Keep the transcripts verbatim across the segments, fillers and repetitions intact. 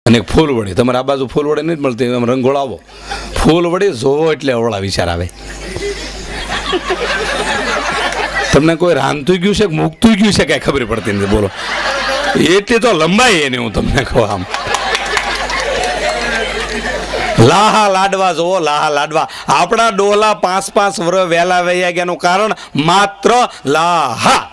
અને એક ફૂલવડી, તમારે આ બાજુ ફૂલવડી નથી મળતી, તમે રંગોળાવો ફૂલવડી જોવો એટલે અવળા વિચાર આવે. તમને કોઈ રાંધતું ગયું છે કે મૂકતું ગયું છે કઈ ખબર પડતી નથી. બોલો, એટલી તો લંબાઈ એની હું તમને કહું. આમ લાહા લાડવા જોવો, લાહા લાડવા. આપણા ડોલા પાંચ પાંચ વર્ષ વહેલા વૈયા ગયાનું કારણ માત્ર લાહા.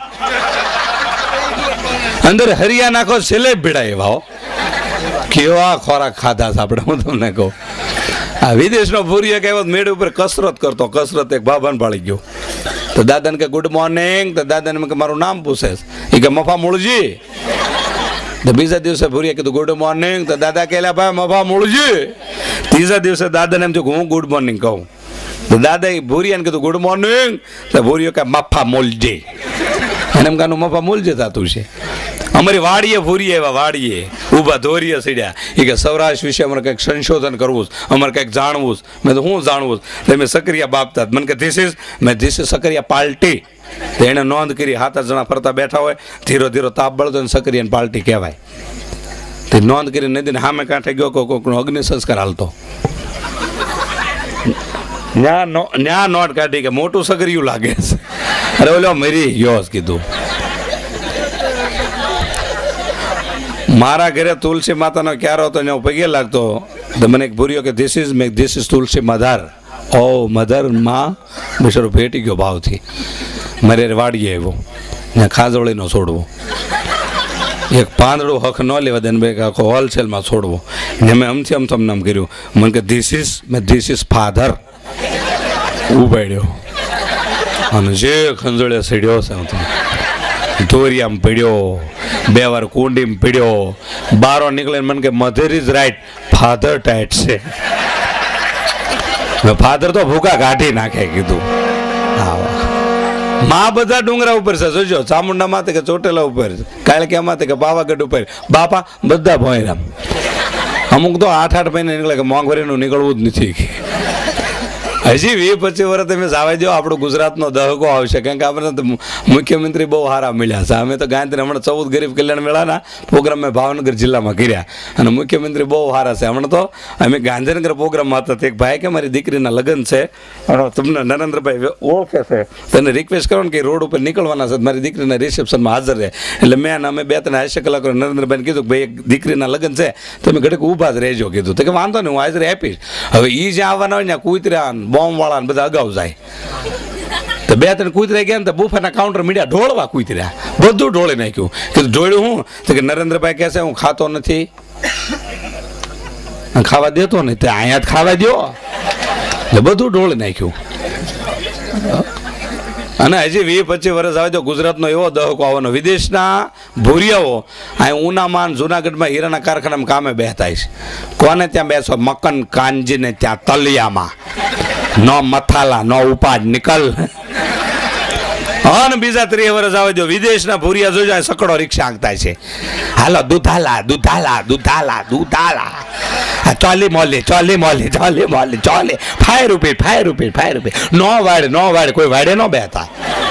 અંદર હરિયા નાખો છેલ્લે ભીડાય એવા કેવા ખોરાક ખાધા છે આપણે. હું તમને કહું, આ વિદેશનો ભૂરીએ કહેવત મેળ ઉપર કસરત કરતો, કસરત એક બાબાને પાડી ગયો. તો દાદાને કે ગુડ મોર્નિંગ, તો દાદાને કે મારું નામ પૂછે, એ કે મફા મૂળજી. તો બીજા દિવસે ભૂરીએ કીધું ગુડ મોર્નિંગ, તો દાદા કહેલા ભાઈ મફા મૂળજી. ત્રીજા દિવસે દાદાને એમ થયું કે હું ગુડ મોર્નિંગ કહું. તો દાદા ભૂરિયાને કીધું ગુડ મોર્નિંગ, તો ભૂરીઓ કે મફા મૂળજી. એને એમ કાનું મફા મૂળજી થતું છે. અમારી વાડીએ ભૂરીએ એવા વાડીએ ઊભા ધોરીએ સીડ્યા. એ કે સૌરાષ્ટ્ર વિશે અમારે કંઈક સંશોધન કરવું છે, અમારે કંઈક જાણવું છે. મેં તો હું જાણવું છે. મેં સક્રિયા બાપતા મને કે ધીસ ઇઝ મેં ધીસ ઇઝ સક્રિયા પાર્ટી. એને નોંધ કરી, સાત આઠ જણા ફરતા બેઠા હોય, ધીરો ધીરો તાપ બળતો ને સક્રિયાની પાર્ટી કહેવાય. તે નોંધ કરી નદીને સામે કાંઠે ગયો, કોઈકનો અગ્નિ સંસ્કાર હાલતો. ન્યા નોટ કાઢી કે મોટું સગરિયું લાગે છે. અરે ઓલો મરી ગયો કીધું. મારા ઘરે તુલસી માતાનો ક્યારો હતો ને હું પગે લાગતો, તો મને એક ભૂર્યો કે ધીસ ઇઝ મેક ધીસ ઇઝ તુલસી મધર. ઓ મધર માં બિચારો ભેટી ગયો ભાવથી. મારે વાડીએ આવ્યો, ત્યાં ખાજોળીનો છોડવો, એક પાંદડું હક ન લેવા દે ને આખો હોલસેલમાં છોડવો. ને મેં અમથી અમ તમને આમ કર્યું. મને કે ધીસ ઇઝ મેં ધીસ ઇઝ ફાધર ઉપાડ્યો અને જે ખંજોળે સડ્યો છે ધોરિયામાં પડ્યો, બે વાર કુંડીમાં પડ્યો, બારો નીકળે. મને કે mother is right, father tight છે. ફાધર તો ભૂકા કાઢી નાખે કીધું. માં બધા ડુંગરા ઉપર છે, જોજો, ચામુંડા માથે કે ચોટેલા ઉપર, કાળકિયા માથે કે પાવાગઢ ઉપર, બાપા બધા ભોયરામ. અમુક તો આઠ આઠ મહિને નીકળે કે મોંઘવારીનું નીકળવું જ નથી. હજી વીસ પચીસ વર્ષ તમે જવા દો, આપણો ગુજરાતનો દહકો આવશે. કારણ કે આપણે તો મુખ્યમંત્રી બહુ સારા મળ્યા છે. અમે તો ગાંધી હમણાં ચૌદ ગરીબ કલ્યાણ મેળાના પ્રોગ્રામ મેં ભાવનગર જિલ્લામાં કર્યા, અને મુખ્યમંત્રી બહુ સારા છે. હમણાં તો અમે ગાંધીનગર પ્રોગ્રામમાં હતા. એક ભાઈ કે મારી દીકરીના લગ્ન છે, તમને નરેન્દ્રભાઈ ઓળખે છે, તને રિક્વેસ્ટ કરો ને કે રોડ ઉપર નીકળવાના છે, મારી દીકરીના રિસેપ્શનમાં હાજર રહે. એટલે મેં અમે બે ત્રણ હાસ્ય કલાકારો નરેન્દ્રભાઈને કીધું કે ભાઈ એક દીકરીના લગ્ન છે, તમે ઘડીક ઊભા જ રહેજો કીધું. તો કે વાંધો નહીં, હું હાજરી આપીશ. હવે એ જ્યાં આવવાના હોય ત્યાં કૂતર્યા બોમ્બ વાળા બધા અગાઉ જાય. તો બે ત્રણ કૂતરા ગયા ને તો બુફેના કાઉન્ટર મીડિયા ઢોળવા કૂતર્યા, બધું ઢોળી નાખ્યું. કીધું ઢોળ્યું હું? તો કે નરેન્દ્રભાઈ કહે છે હું ખાતો નથી, ખાવા દેતો નહીં, તે અહીંયા જ ખાવા દો. એટલે બધું ઢોળી નાખ્યું. અને હજી વીસ પચીસ વર્ષ આવે તો ગુજરાતનો એવો દહકો આવવાનો. વિદેશના ભૂરિયાઓ અહીં ઉનામાં જુનાગઢમાં હીરાના કારખાનામાં કામે બેસતા છે. કોને ત્યાં બેસો? મકન કાનજીને ત્યાં તલિયામાં. નો મથાલા નો ઉપાડ નિકલ. અને બીજા ત્રીસ વર્ષ આવે જો વિદેશના ભૂરિયા જોજો સકડો રિક્ષા આંકતા છે. હાલો દુધાલા દુધાલા દુધાલા દુધાલા, ચોલી મોલી ચોલી મોલી ચોલી મોલી ચોલી five rupee five rupee five rupee. નો વાડે નો વાડે, કોઈ વાડે નો બેતા.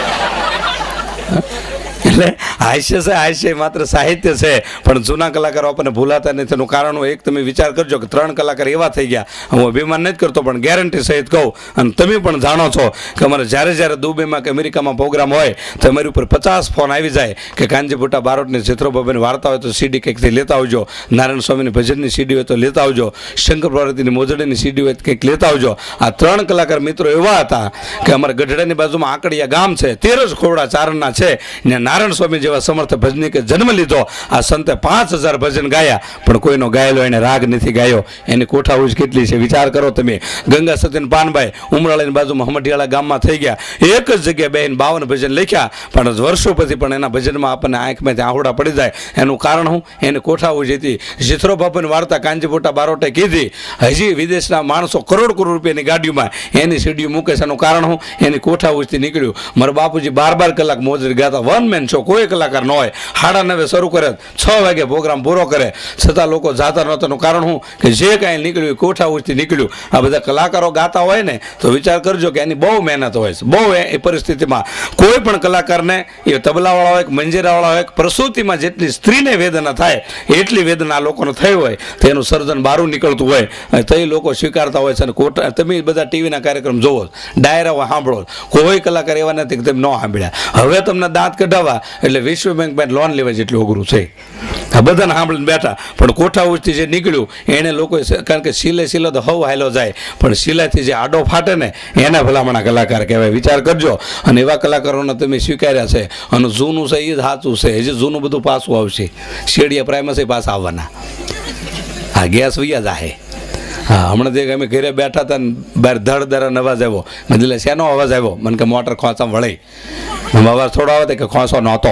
એટલે હાસ્ય છે, હાસ્ય માત્ર સાહિત્ય છે, પણ જૂના કલાકારો આપણને ભૂલાતા નથી. તેનું કારણ એક તમે વિચાર કરજો કે ત્રણ કલાકાર એવા થઈ ગયા. હું અભિમાન નથી કરતો, પણ ગેરંટી સહિત કહું, અને તમે પણ જાણો છો કે અમારે જ્યારે જ્યારે દુબઈમાં કે અમેરિકામાં પ્રોગ્રામ હોય તો અમારી ઉપર પચાસ ફોન આવી જાય કે કાનજી ભુટ્ટા બારોટની ચિત્રોબાબાની વાર્તા હોય તો સીડી કંઈકથી લેતા આવજો, નારાયણ સ્વામીની ભજનની સીડી હોય તો લેતા આવજો, શંકર પાર્વતીની મોજડીની સીડી હોય તો કંઈક લેતા આવજો. આ ત્રણ કલાકાર મિત્રો એવા હતા કે અમારા ગઢડાની બાજુમાં આંકડિયા ગામ છે, તેર જ ખોરડા ચારણના છે, ને નારાયણ સ્વામી જેવા સમર્થ ભજનીકે જન્મ લીધો. આ સંતે પાંચ હજાર ભજન ગાયા, પણ કોઈનો ગાયેલો એને રાગ નથી ગાયો. એની કોઠાઉજ કેટલી છે વિચાર કરો તમે. ગંગા સતીન પાનભાઈ ઉમરાળાની બાજુમાં હમઢિયાળા ગામમાં થઈ ગયા, એક જ જગ્યાએ બેન બાવન ભજન લખ્યા, પણ વર્ષો પછી પણ એના ભજનમાં આપણને આંખમાંથી આહુડા પડી જાય. એનું કારણ હું? એની કોઠાઉજ હતી. જીથરો બાપુની વાર્તા કાનજી ભુટ્ટા બારોટે કીધી. હજી વિદેશના માણસો કરોડ કરોડ રૂપિયાની ગાડીઓમાં એની સીડીઓ મૂકે છે. એનું કારણ હું? એની કોઠાઉજથી નીકળ્યું. મારા બાપુજી બાર બાર કલાક મોજરી ગાતા, વન મેન શો શો કોઈ કલાકાર ન હોય, સાડા નવે શરૂ કરે, છ વાગે પ્રોગ્રામ પૂરો કરે, છતાં લોકો જાતા નહોતાનું કારણ શું કે જે કાંઈ નીકળ્યું કોઠા ઉઠથી નીકળ્યું. આ બધા કલાકારો ગાતા હોય ને તો વિચાર કરજો કે એની બહુ મહેનત હોય છે, બહુ એ પરિસ્થિતિમાં કોઈ પણ કલાકારને એ તબલાવાળા હોય કે મંજીરાવાળા હોય, પ્રસૂતિમાં જેટલી સ્ત્રીને વેદના થાય એટલી વેદના લોકોને થઈ હોય તેનું સર્જન બહારું નીકળતું હોય તો એ લોકો સ્વીકારતા હોય છે. અને કોટા તમે બધા ટીવીના કાર્યક્રમ જોવો, ડાયરાઓ સાંભળો, કોઈ કલાકાર એવા નથી કે તમે ન સાંભળ્યા. હવે તમને દાંત કઢાવવા એટલે વિશ્વ બેંક પાસે લોન લેવા જેટલું અઘરું છે. આ બધાને સાંભળીને બેઠા, પણ કોઠા ઉચથી જે નીકળ્યું એને લોકો, કારણ કે સિલે સિલો તો હવ હાયલો જાય, પણ સિલાઈથી જે આડો ફાટે ને એના ભલામણા કલાકાર કહેવાય. વિચાર કરજો. અને એવા કલાકારોને તમે સ્વીકાર્યા છે. અને જૂનું છે એ જ સાચું છે, હજી જૂનું બધું પાછું આવશે. શેડિયા પ્રાઇમસી પાછા આવવાના. હા, ગેસ વૈયા જાહે. હા, હમણાં જે અમે ઘરે બેઠા હતા ને બહાર ધડ ધડ અવાજ આવ્યો. મેં એટલે શેનો અવાજ આવ્યો? મને કે મોટર ખોંચા વળી. અવાજ થોડો આવે કે ખોંચો નહોતો.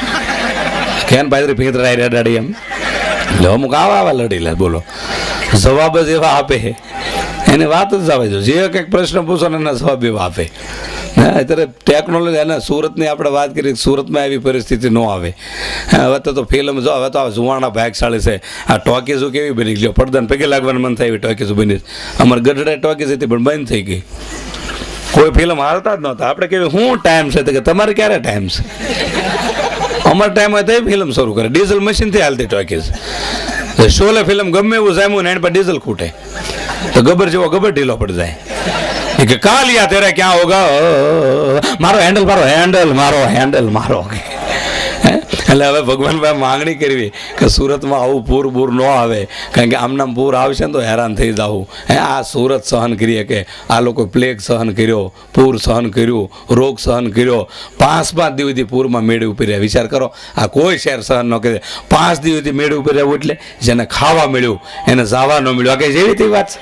કેન પાદરી ફીતરાઈ રેડાડી એમ એટલે અમુક આવા આવા લડી લે. બોલો, જવાબ જ એવા આપે, એને વાત જ આવે. જો જે કંઈક પ્રશ્ન પૂછો ને એના જવાબ એવા આપે. હા, અત્યારે ટેકનોલોજી અને સુરતની આપણે વાત કરીએ, સુરતમાં એવી પરિસ્થિતિ ન આવે. હવે તો ફિલ્મ જો, હવે તો આ જુવાણા ભાગશાળી છે. આ ટોકીઝો કેવી બની ગયો, પડદાને પગે લાગવાનું મન થાય એવી ટોકીઝો બની. અમારે ગઢડા ટોકીઝ હતી પણ બંધ થઈ ગઈ. કોઈ ફિલ્મ હાલતા જ નહોતા. આપણે કેવી શું ટાઈમ છે તો કે તમારે ક્યારે ટાઈમ છે? અમારો ટાઈમ હોય તો એ ફિલ્મ શરૂ કરે. ડીઝલ મશીનથી હાલતી ટોકીઝ. શોલે ફિલ્મ ગમે એવું જામ્યું ને એની પર ડીઝલ ખૂટે તો ગબર જેવો ગબર ઢીલો પડી જાય કે કાલિયા તેરે ક્યાં હોગા, મારો હેન્ડલ મારો હેન્ડલ મારો હેન્ડલ મારો. એટલે હવે ભગવાન ભાઈ માંગણી કરવી કે સુરતમાં આવું પૂર બૂર ન આવે, કારણ કે આમનામ પૂર આવશે ને તો હેરાન થઈ જવું. હે, આ સુરત સહન કરીએ કે આ લોકો પ્લેગ સહન કર્યો, પૂર સહન કર્યું, રોગ સહન કર્યો, પાંચ પાંચ દિવસથી પૂરમાં મેળે ઉપર રહ્યા. વિચાર કરો, આ કોઈ શહેર સહન ન કરે. પાંચ દિવસથી મેળે ઉપર રહેવું એટલે જેને ખાવા મળ્યું એને જવા ન મળ્યું. આ કઈ જેવી તેવી વાત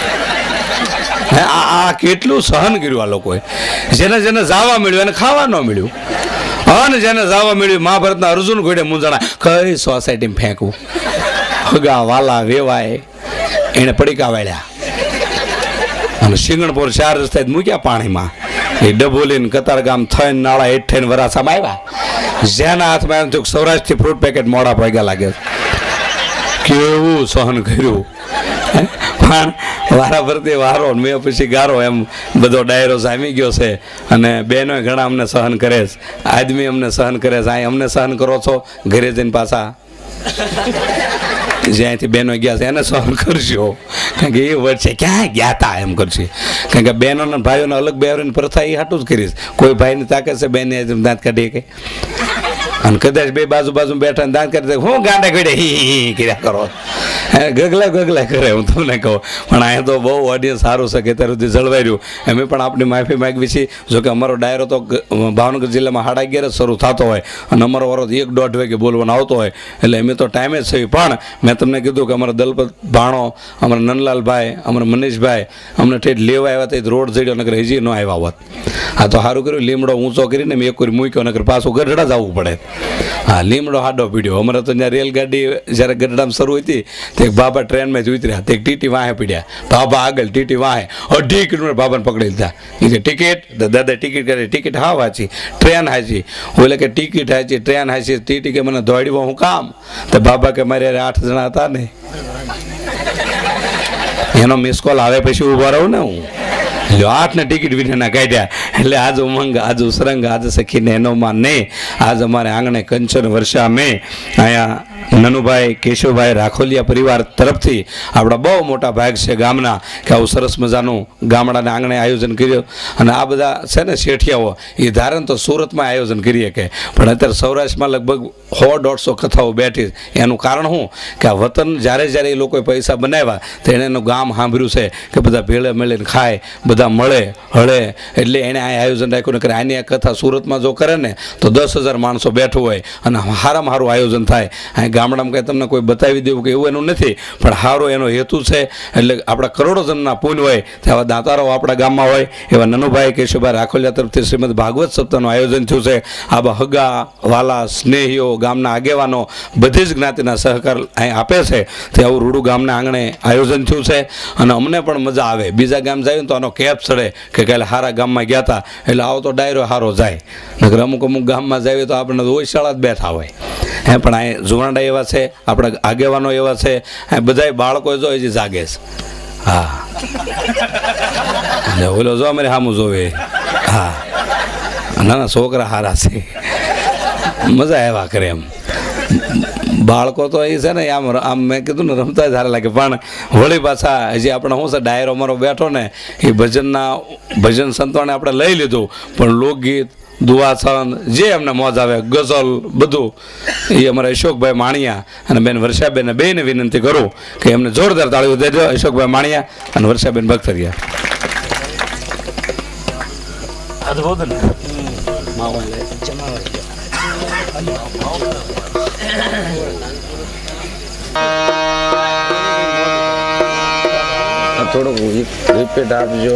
છે? આ કેટલું સહન કર્યું આ લોકોએ. જેને જેને જવા મળ્યું એને ખાવા ન મળ્યું, અને જેને જવા મળ્યું મહાભારતના અર્જુન ઘોડે મૂંઝાણા કઈ સોસાયટીમાં ફેંકવું. હગા વાલા વેવાય એને પડીકા વાળ્યા અને સિંગણપુર ચાર રસ્તા મૂક્યા પાણીમાં. એ ડબોલીને કતારગામ થઈને નાળા હેઠ થઈને વરાસામાં આવ્યા. જેના હાથમાં એમ થયું સૌરાષ્ટ્રથી ફ્રૂટ પેકેટ મોડા પૈગા લાગે. કેવું સહન કર્યું. પણ વારા ફરતી વારો મેં પછી ગારો એમ બધો ડાયરો જામી ગયો છે. અને બહેનો ઘણા અમને સહન કરે છે, આદમી અમને સહન કરે છે. અહીં અમને સહન કરો છો, ઘરે જઈને પાછા જ્યાંથી બહેનો ગયા છે એને સહન કરજો, કારણ કે એ વર્ડ છે ક્યાં ગયા હતા એમ કરશે. કારણ કે બહેનોના ભાઈઓને અલગ બેવરીની પ્રથા એ હાટું જ કરીશ. કોઈ ભાઈની તાકાત છે બહેને દાંત કાઢીએ કે, અને કદાચ બે બાજુ બાજુ બેઠા દાંત કાઢી હું ગાંડા ગળે હી કર્યા કરો, ગગલા ગગલા કરે. હું તમને કહું, પણ અહીંયા તો બહુ ઓડિયન્સ સારું છે કે અત્યાર સુધી જળવાઈ રહ્યું. અમે પણ આપણી માફી માગવી છીએ. જોકે અમારો ડાયરો તો ભાવનગર જિલ્લામાં સાડા અગિયાર જ શરૂ થતો હોય અને અમારો વારો એક દોઢ વાગે બોલવાનો આવતો હોય, એટલે અમે તો ટાઈમે જ છે. પણ મેં તમને કીધું કે અમારા દલપત ભાણો, અમારા નંદલાલભાઈ, અમારા મનીષભાઈ અમને ઠેઠ લેવા આવ્યા હતા, રોડ જડ્યો નગર હજી ન આવ્યા હોત. આ તો સારું કર્યું, લીમડો ઊંચો કરીને મેં એક વાર મૂક્યો, નગર પાછું ગઢડા જવું પડે. હા, લીમડો હાડો પીડ્યો. અમારે તો ત્યાં રેલગાડી જ્યારે ગઢડામાં શરૂ હતી તે બાબા ટ્રેનમાં જ ઉતર્યા, તે ટીટી વાહે પીડ્યા. બાબા આગળ, ટીટી વાહે, અઢી કિલોમીટર બાબાને પકડી લીધા. એ કે ટિકિટ, દાદા ટિકિટ કરે, ટિકિટ હા વાંચી, ટ્રેન હાચી. ઓલે કે ટિકિટ હાચી, ટ્રેન હાચી. ટીટી કે મને દોડ્યો હું કામ? તો બાબા કે મારે આઠ જણા હતા ને, એનો મિસ કોલ આવે પછી ઉભા રહું ને હું. આઠ ને ટિકિટ વિના કાઢ્યા. એટલે આજ ઉમંગ, આજ ઉસરંગ, આજ સખીને એનો માં ને આજ અમારે આંગણે કંચન વર્ષા મેં અહીંયા નનુભાઈ કેશવભાઈ રાખોલિયા પરિવાર તરફથી આપણા બહુ મોટા ભાગ છે ગામના કે આવું સરસ મજાનું ગામડાના આંગણે આયોજન કર્યું. અને આ બધા છે ને શેઠિયાઓ એ ધારણ તો સુરતમાં આયોજન કરીએ કે, પણ અત્યારે સૌરાષ્ટ્રમાં લગભગ સો દોઢસો કથાઓ બેઠી. એનું કારણ શું કે આ વતન જ્યારે જ્યારે એ લોકોએ પૈસા બનાવ્યા તો એને એનું ગામ સાંભળ્યું છે કે બધા ભેળે મળીને ખાય, બધા મળે હળે, એટલે એણે આ આયોજન રાખ્યું ને કરે. આની આ કથા સુરતમાં જો કરે ને તો દસ હજાર માણસો બેઠું હોય અને સારામાં સારું આયોજન થાય. આ અહીં ગામડામાં કંઈ તમને કોઈ બતાવી દેવું કે એવું એનું નથી, પણ સારો એનો હેતુ છે. એટલે આપણા કરોડો જણના પુણ્ય હોય તે આવા દાતારો આપણા ગામમાં હોય. એવા નનુભાઈ કેશુભાઈ રાખોલિયા તરફથી શ્રીમદ ભાગવત સપ્તાહનું આયોજન થયું છે. આવા હગા વાલા સ્નેહીઓ ગામના આગેવાનો બધી જ જ્ઞાતિના સહકાર અહીં આપે છે. તે આવું રૂડું ગામના આંગણે આયોજન થયું છે અને અમને પણ મજા આવે. બીજા ગામ જાય તો આનો કેપ ચડે કે કાલે સારા ગામમાં ગયા હતા એટલે આવો તો ડાયરો સારો જાય. નકર અમુક અમુક ગામમાં જાય તો આપણે ઓયશાળા જ બેઠા હોય. હે પણ અહીં જુવાંડા એવા છે, આપણા આગેવાનો એવા છે, બધા બાળકો જો હજી જાગે છે. હા ઓલો જો અમારે સામું જોવે. હા ના ના છોકરા સારા છે, મજા એવા કરે એમ. બાળકો તો એ છે ને આમ આમ મેં કીધું ને રમતા જ સારા લાગે. પણ વળી પાછા હજી આપણે શું છે ડાયરો અમારો બેઠો ને એ ભજનના ભજન સંતોને આપણે લઈ લીધું, પણ લોકગીત દુઆ છંદ જે એમને મોજ આવે ગઝલ બધું એ અમારા અશોકભાઈ માણિયા અને બેન વર્ષાબેન બેને વિનંતી કરું કે એમને જોરદાર તાળીઓ દેજો. અશોકભાઈ માણિયા અને વર્ષાબેન ભક્તરિયા. થોડુંક રિપીટ આપજો.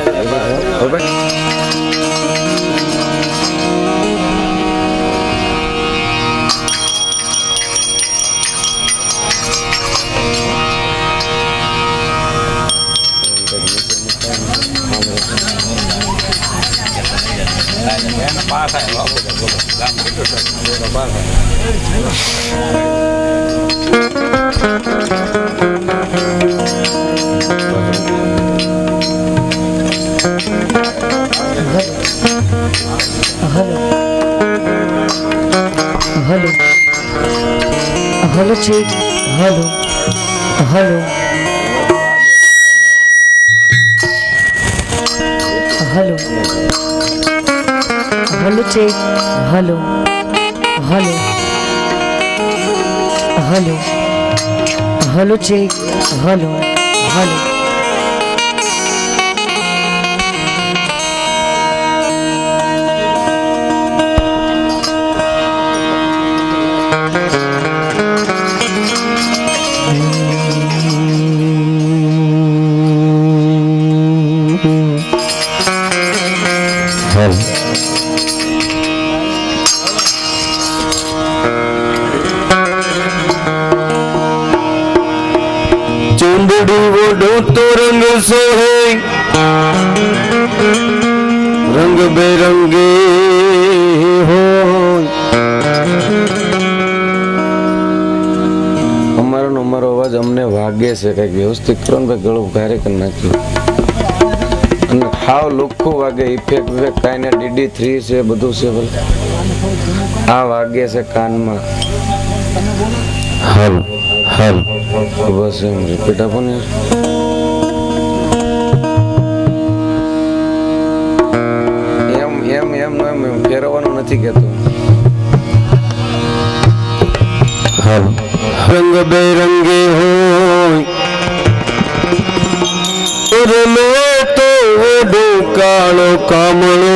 Hello hello check hello hello hello hello check hello hello hello hello check hello hello तो रंग से है रंग बेरंगे हो. અમારો અમારો અવાજ અમને વાગે છે, કઈક વ્યવસ્થિત કરો ને ભાઈ, ગળું ભારે કરી નાખ્યું અને ખાવ લુખ્ખું વાગે. ઇફેક્ટ વિફેક્ટ કાંઈ ને ડીડી થ્રી છે બધું છે ભલે આ વાગે છે કાનમાં. હાલ હાલ બસ એમ રિપીટ આપો ને. એમ એમ એમ એમ એમ ફેરવવાનું નથી કેતો. હાલ રંગ બેરંગે હોય લો તો ઓડો કાળો કામળો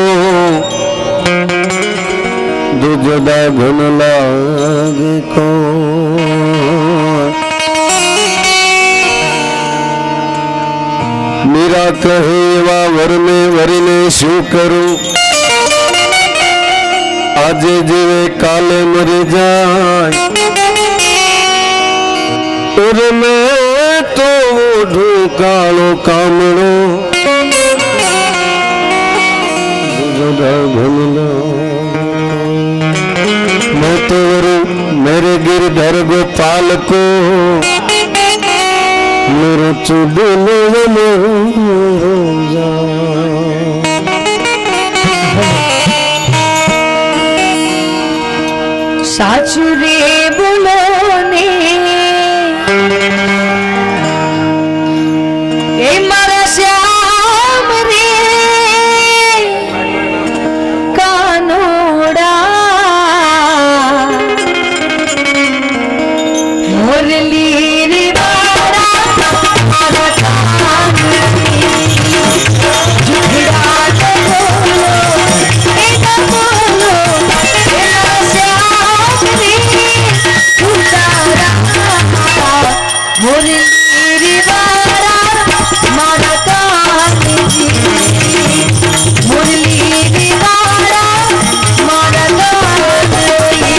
દુજડા ઘન લાગે કો. મીરા કહે એવા વરને વરીને શું કરું, આજે જીવે કાલે મરી જાય. ઓરે મેં તો ઓઢું કાળો કામળો ભનલો. मैं तो मेरे गिरधर गोपाल को मेरे चुबले साचु रे बोलो ने ए मारा श्याम रे कानोड़ा मुरली रे बारा मुरली वारा मारा कान्हा जी मुरली वारा मारा कान्हा जी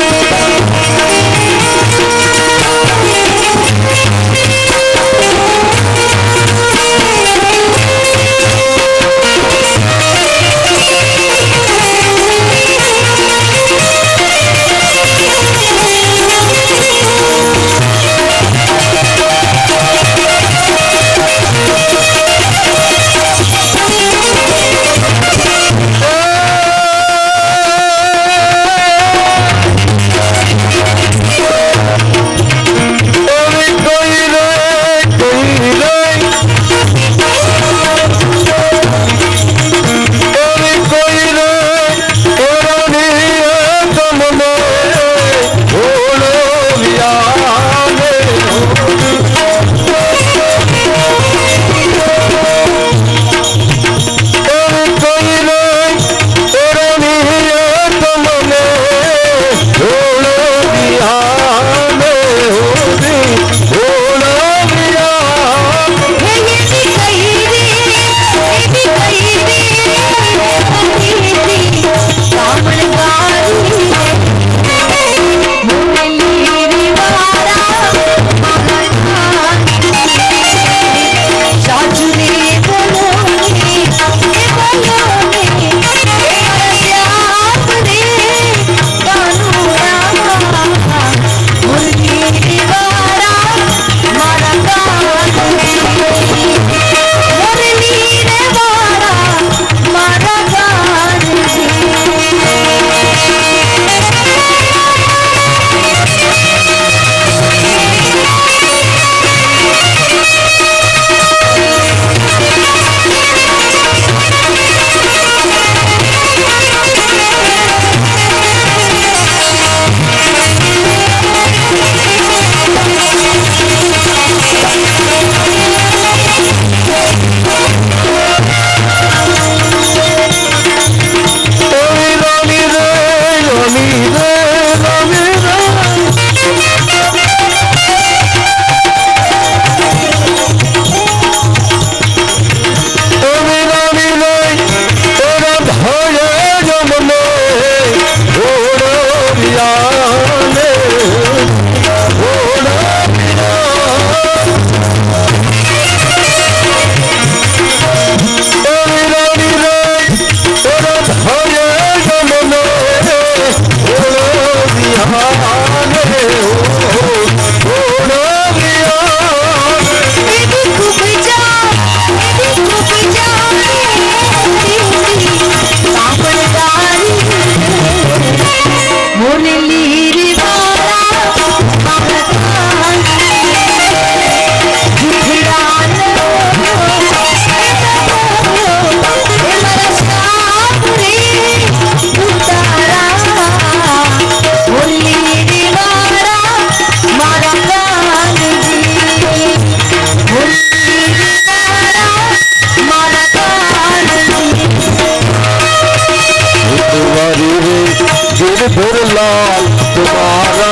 लाल तुम्हारा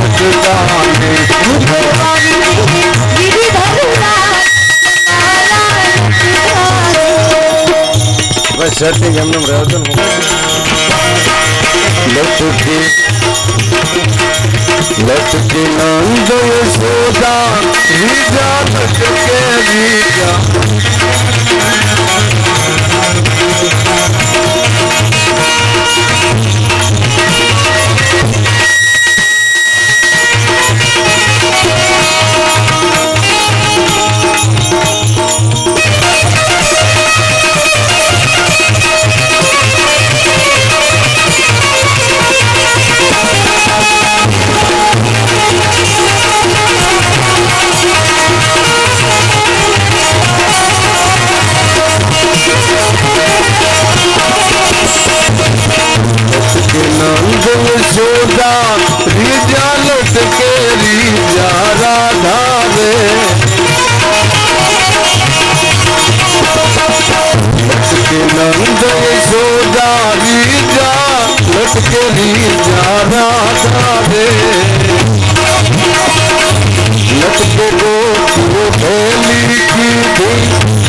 लटकाने बस सेटिंग हमने रहते हैं लटके लटके नंद यशोदा रीजा लटके रीजा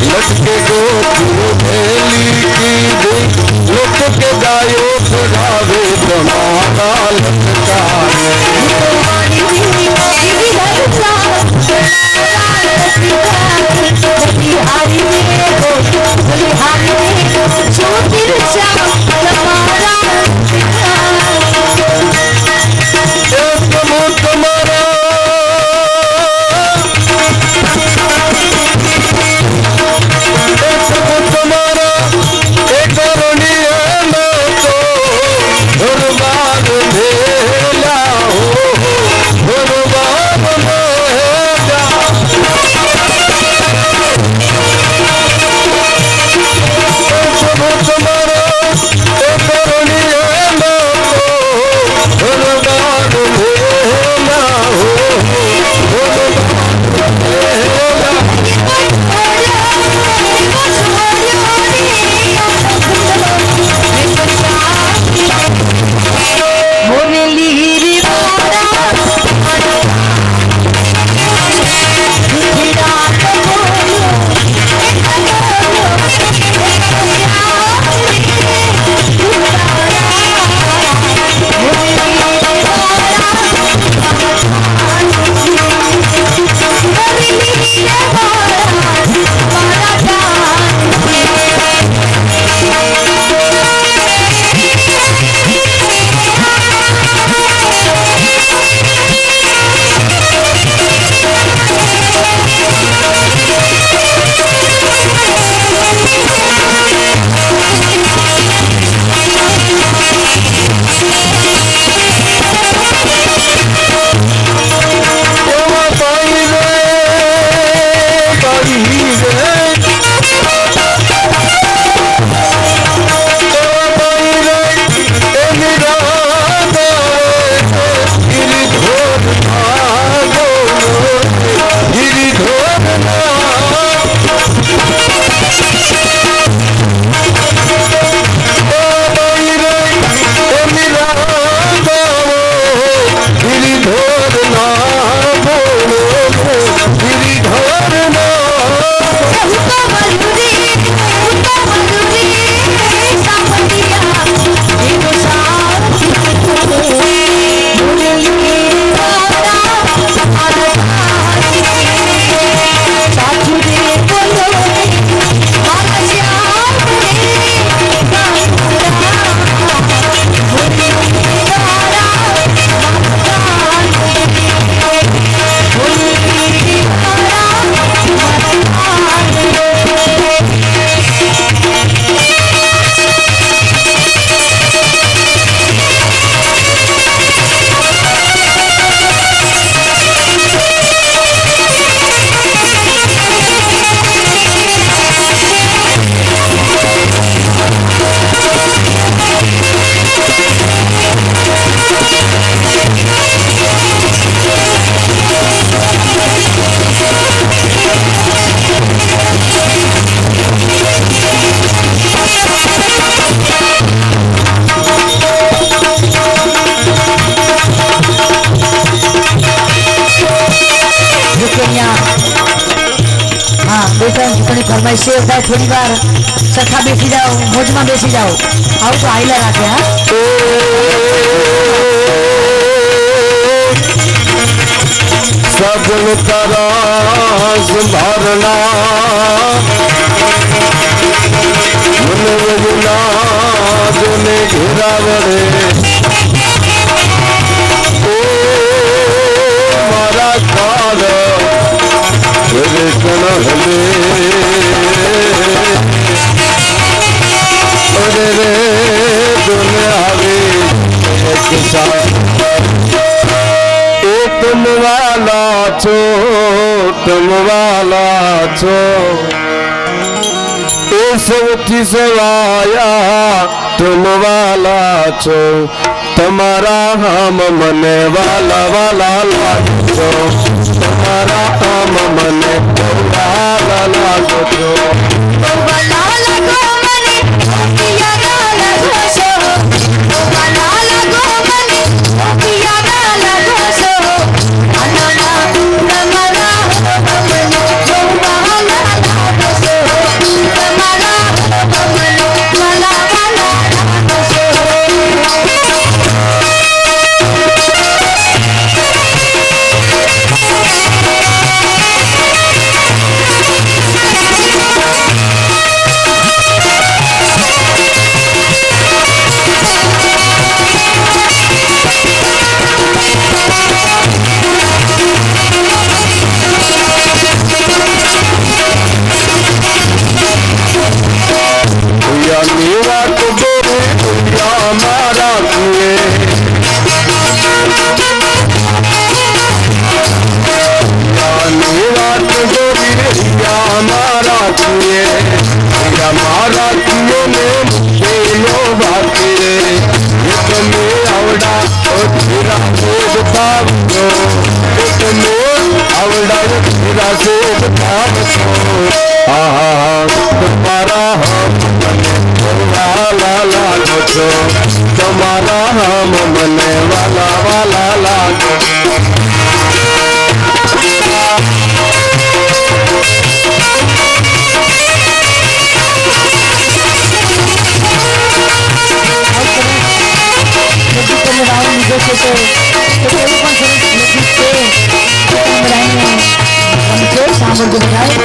लटके गोत्र भेली की दे लुट के गायो खुदावे तुम्हारा लटकाए फरमाइश होता है थोड़ी बार सखा बेसी जाओ मौज में बेसी जाओ आओ तो आइला राखे हाँ सगल तरास भरना मन वजना जोने घेरावड़े ओ मारा काल रे कण हले अरे रे जोने आवे एक साथ तुम वाला छो तुम वाला छो सौथी सवाया तुम वाला छो तुम्हारा हम मने वाला वाला लागो तुम्हारा हम मने वाला लागो वाला लागो मने पिया वाला घोषो वाला लागो मने पिया वाला घोषो अनना तुम्हारा हम मने वाला लागो भैया मारा किए भैया मारा किए ने मुझे बाकी रे एक में आवड़ा और तेरा से बताओ एक में आवड़ा तेरा से बताओ आहा तुम्हारा हम वाला लागो छो तुम्हारा हम मने वाला वाला लागो सांबर को बताए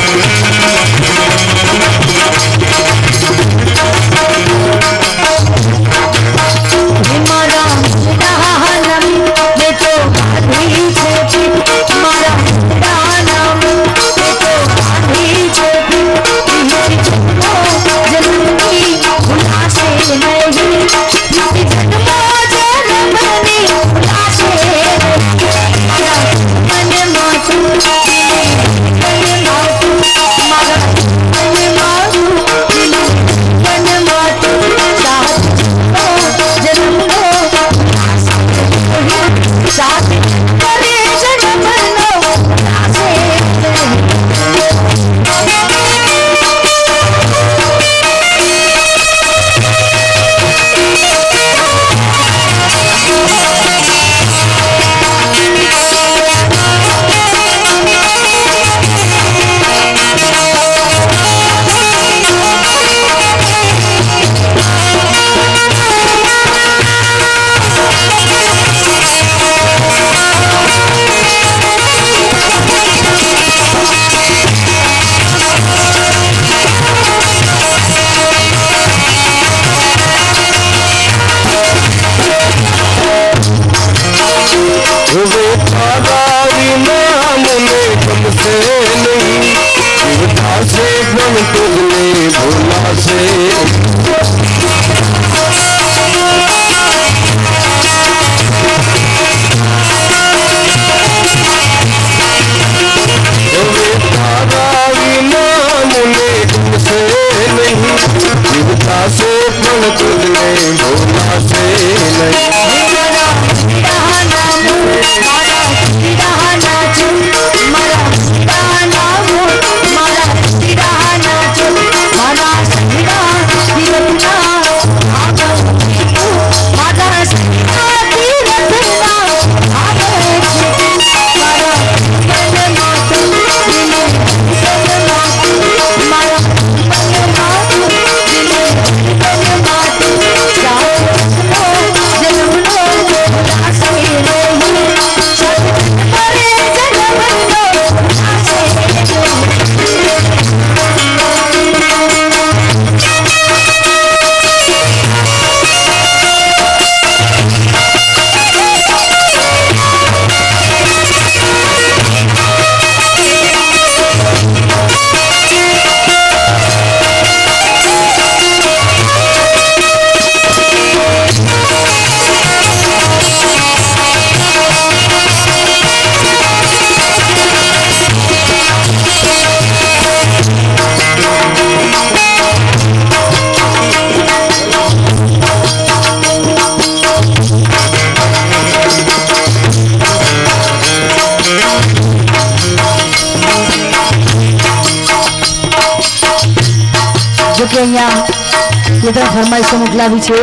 जो कि અહીંયા એ તો ફરમાઈશો મોકલાવી છે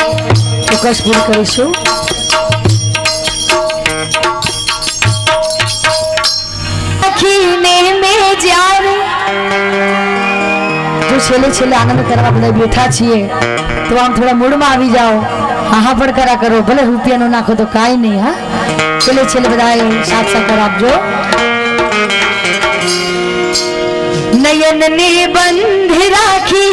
ચોક્કસ પૂરી કરીશું। जो छेले छेले आनंद करवा બધા બેઠા છીએ તો આમ થોડા મૂડમાં આવી જાઓ, હા પણ કરા કરો, ભલે રૂપિયાનો નાખો તો કાઈ નહીં। હા છેલ્લે છેલ્લે બધા સાથ સહકાર આપજો। नयन ने बंध राखी